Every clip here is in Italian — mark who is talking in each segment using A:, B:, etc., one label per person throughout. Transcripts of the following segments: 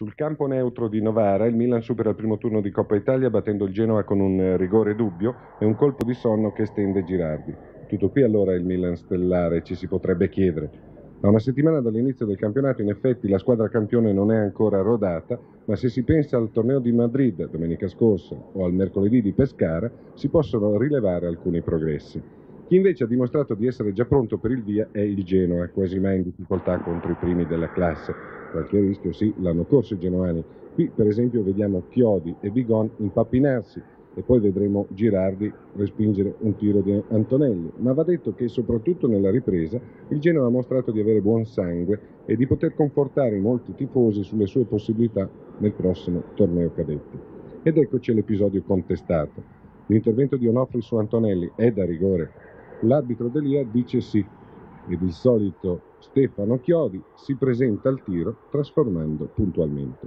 A: Sul campo neutro di Novara il Milan supera il primo turno di Coppa Italia battendo il Genoa con un rigore dubbio e un colpo di sonno che stende Girardi. Tutto qui allora il Milan stellare, ci si potrebbe chiedere. A una settimana dall'inizio del campionato in effetti la squadra campione non è ancora rodata, ma se si pensa al torneo di Madrid domenica scorsa o al mercoledì di Pescara si possono rilevare alcuni progressi. Chi invece ha dimostrato di essere già pronto per il via è il Genoa, quasi mai in difficoltà contro i primi della classe. Qualche rischio sì, l'hanno corso i genoani. Qui per esempio vediamo Chiodi e Vigon impappinarsi e poi vedremo Girardi respingere un tiro di Antonelli. Ma va detto che soprattutto nella ripresa il Genoa ha mostrato di avere buon sangue e di poter confortare molti tifosi sulle sue possibilità nel prossimo torneo cadetti. Ed eccoci all'episodio contestato. L'intervento di Onofri su Antonelli è da rigore. L'arbitro D'Elia dice sì ed il solito Stefano Chiodi si presenta al tiro trasformando puntualmente.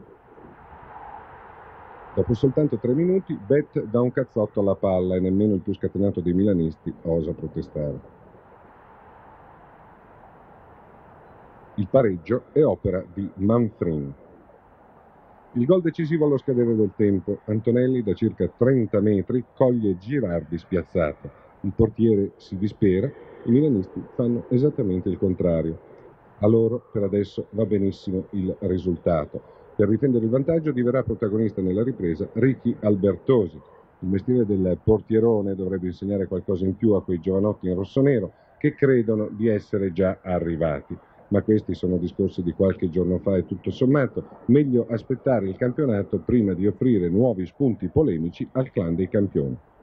A: Dopo soltanto 3 minuti Bet dà un cazzotto alla palla e nemmeno il più scatenato dei milanisti osa protestare. Il pareggio è opera di Manfrin. Il gol decisivo allo scadere del tempo. Antonelli da circa 30 metri coglie Girardi spiazzato. Il portiere si dispera, i milanisti fanno esattamente il contrario. A loro per adesso va benissimo il risultato. Per difendere il vantaggio diverrà protagonista nella ripresa Ricky Albertosi. Il mestiere del portierone dovrebbe insegnare qualcosa in più a quei giovanotti in rossonero che credono di essere già arrivati. Ma questi sono discorsi di qualche giorno fa e tutto sommato meglio aspettare il campionato prima di offrire nuovi spunti polemici al clan dei campioni.